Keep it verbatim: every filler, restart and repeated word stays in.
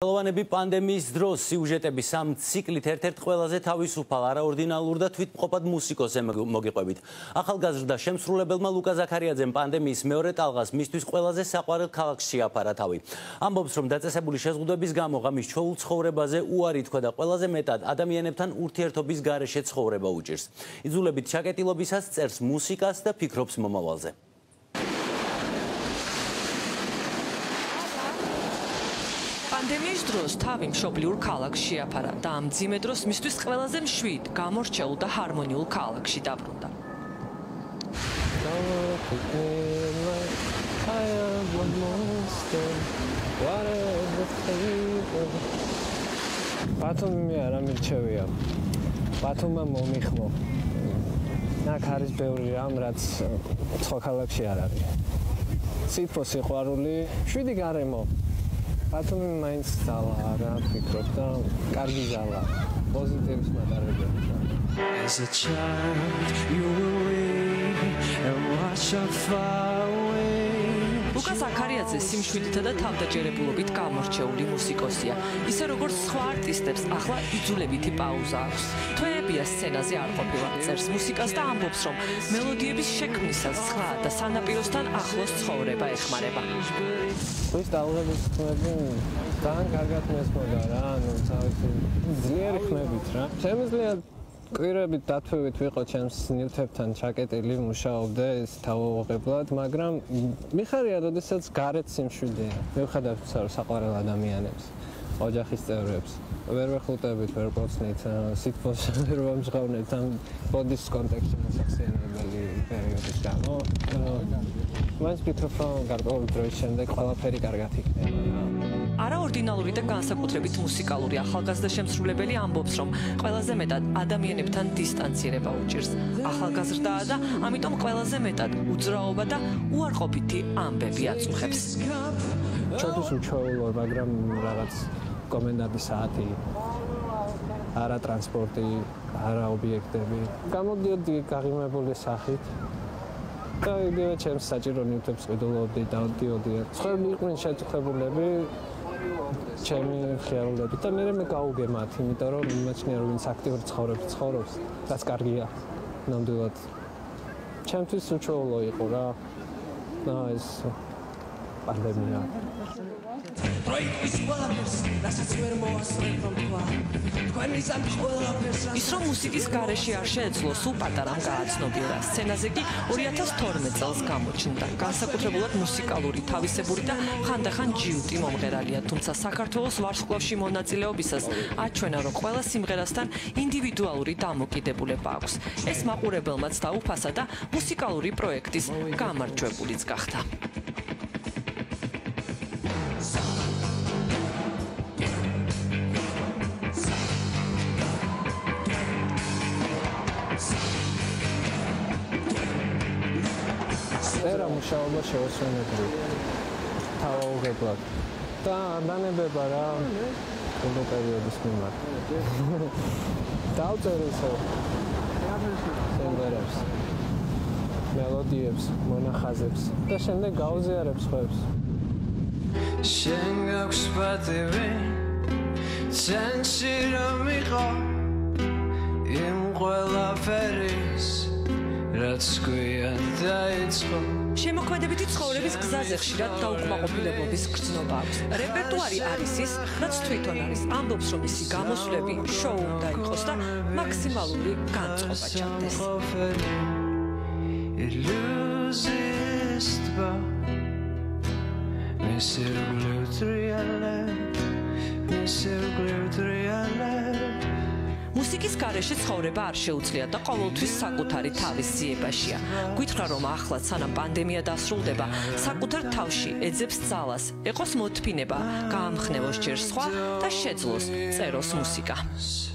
ხელოვანები პანდემიის დროს სიუჟეტების ამ ციკლით ერთ-ერთ ყველაზე თავისუფალ, არაორდინალურ და თვითმყოფად მუსიკოსზე მოგიყვებით. ახალგაზრდა შემსრულებელმა ლუკა ზაქარიაძემ პანდემიის მეორე ტალღას მისთვის ყველაზე საყვარელ ქალაქში შეაფარა თავი. ამბობს, რომ დაწესებული შეზღუდვების გამო ღამის ჩვეულ ცხოვრებაზე უარი თქვა და ყველაზე მეტად ადამიანებთან ურთიერთობის გარეშე ცხოვრება უჭირს. იძულებით ჩაკეტილობისას წერს მუსიკას და ფიქრობს მომავალზე. პანდემიის დროს თავი მშობლიურ ქალაქში შეაფარა და ამ მძიმე დროს მისთვის ყველაზე მშვიდ, გამორჩეულ და ჰარმონიულ ქალაქში დაბრუნდა. ბათუმი არა მირჩევია. ბათუმმა მომიხმო. ნაკ არის ბევრი რამ, რაც სხვა ქალაქში არ არის. სიტყვა სიყვარული, შვიდი გარემო. ბათუმი მაინც ძალა რა ფიქრობ და კარგი ძალა პოზიტივის მატარებელი. As a child you will wait and watch how far away. ლუკა ზაქარიაძე სიმშვიდითა და თავდაჯერებულობით გამორჩეული მუსიკოსია. ისე როგორც სხვა არტისტებს, ახლა იძულებითი პაუზა აქვს. თვეებია სცენაზე არ ყოფილა, წერს მუსიკას და ამბობს, რომ მელოდიების შექმნისას სხვა და სანაპიროსთან ახლოს ცხოვრება ეხმარება. ის დაუღების ხმები ძალიან კარგად მესმოდა რა, ანუ თავისი ძლიერი ხმებით რა. შემიძლია კვირებით დათვევით ვიყო ჩემს ნივთებთან ჩაკეტილი, მუშაობდე ეს თავაუღებლად, მაგრამ მიხარია, როდესაც გარეთ სიმშვიდეა. მივხვდეთ საყვარელ ადამიანებს, ოჯახის წევრებს. ვერ ვეხუტებით, ვერ გვწნით სიტყვას, ვერ ვამჟღავნებთ ამ ბოდის კონტექსტში მოსახსენებელი პერიოდის გამო. მაინც ვფიქრობ, რომ გარკვეული დროის შემდეგ ყველაფერი კარგად იქნება. არაორდინალური და განსაკუთრებით მუსიკალური ახალგაზრდა შემსრულებელი ამბობს, რომ ყველაზე მეტად ადამიანებთან დისტანცირება უჭირს. ახალგაზრდაა და ამიტომ ყველაზე მეტად უძრაობა და უარყოფითი ამბები აწუხებს. ჩვენთვის უჩვეულოა, მაგრამ რაღაც კომენდანტის საათი, არა ტრანსპორტი, არა ობიექტები. გამოდიოდი გაღიმებული სახით. და იგივე ჩემს საჭირო ნივთებს ყიდულობდი და დიოდი. სხვები იყვნენ შეწუხებულები ჩემი ხეაულებით და მე მე გავუგე მათ, იმიტომ რომ იმაჩნია რომ ვინც აქტიურ ცხოვრებს ცხოვრობს, რაც კარგია. ნამდვილად ჩემთვის უჩვეულო იყო რა. და ეს პანდემია. ის რომ მუსიკის გარეშე არ შეეძლო, სულ პატარამ გააცნობიერა. სცენაზე კი ორი ათას თორმეტ წელს გამოჩნდა. განსაკუთრებულად მუსიკალური, თავისებური და ხანდახან ჯიუტი მომღერალია, თუმცა საქართველოს ვარსკვლავში მონაწილეობისას აჩვენა, რომ ყველა სიმღერასთან ინდივიდუალური დამოკიდებულება აქვს. ეს მაყურებელმაც დაუფასა და მუსიკალური პროექტის გამარჯვებულიც გახდა. წერა მუშაობა შეუსვენებელი თავაუღებლად და დანებება რა ყოველ პერიოდის მიმართ. დავწერ ისე სიმღერებს, მელოდიებს, მონახაზებს და შემდეგ გავზიარებ სხვებს. შენ გაქვს პატივი ჩანში რომ იყო იმ ყველაფერის რაც გვიან დაიწყო. შემოქმედებითი ცხოვრების გზაზე ხშირად დაუკმაყოფილებლობის გრძნობა აქვს. რეპერტუარი არის ის, რაც თვითონ არის. ამბობს, რომ მისი გამოსვლები შოუ უნდა იყოს და მაქსიმალური განწყობა ჩანდეს. მუსიკის გარეშე ცხოვრება არ შეუძლია და ყოველთვის საკუთარი თავის ძიებაშია. გითხრა, რომ ახლა სანამ პანდემია დასრულდება, საკუთარ თავში ეძებს ძალას, ეყოს მოთფინება, გაამხნევოს ჯერ სხვა და შეძლოს წეროს მუსიკა.